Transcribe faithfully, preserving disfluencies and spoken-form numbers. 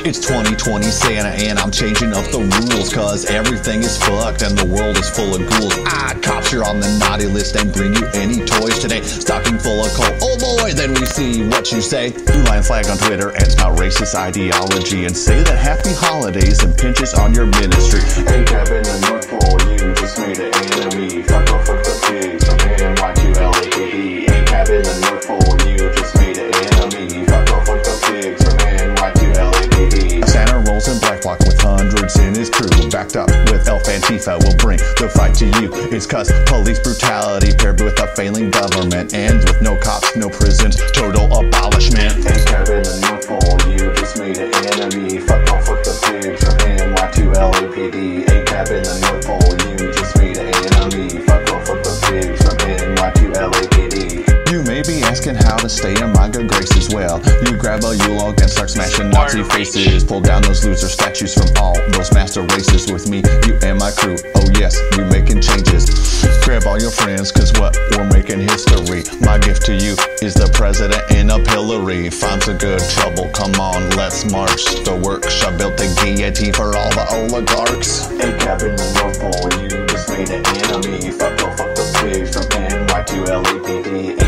It's twenty twenty Santa and I'm changing up the rules, cause everything is fucked and the world is full of ghouls. Ah, cops, you're on the naughty list, ain't bring you any toys today. Stocking full of coal, oh boy, then we see what you say. Blue line flag on Twitter and spout racist ideology and say that happy holidays and pinches on your ministry. A C A B in the North Pole, you just made an enemy. Fuck off with the pigs from N Y to L A K B. A C A B in the North Pole, you just made an enemy. Fuck off with the pigs from N Y to L A K B. Santa rolls in black block with hundreds in his crew, backed up with Elf Antifa will bring the fight to you. It's cause police brutality paired with a failing government ends with no cops, no prisons, total abolishment. A C A B in the North Pole, you just made an enemy. Fuck off with the pigs from N Y to L A P D. A C A B in the North Pole, you just made an enemy. Fuck off with the pigs from N Y to L A P D. You may be asking how to stay in my good graces. Well, you grab a U-log and start smashing Nazi faces. Pull down those loser statues from all those master races with me, you and my crew. Oh yes, we making changes. Grab all your friends, cause what? We're making history. My gift to you is the president in a pillory. Find some good trouble, come on, let's march. The works, I built the guillotine for all the oligarchs. A C A B in the North Pole, you just made an enemy. Fuck off, fuck the pigs from N Y to L A P D.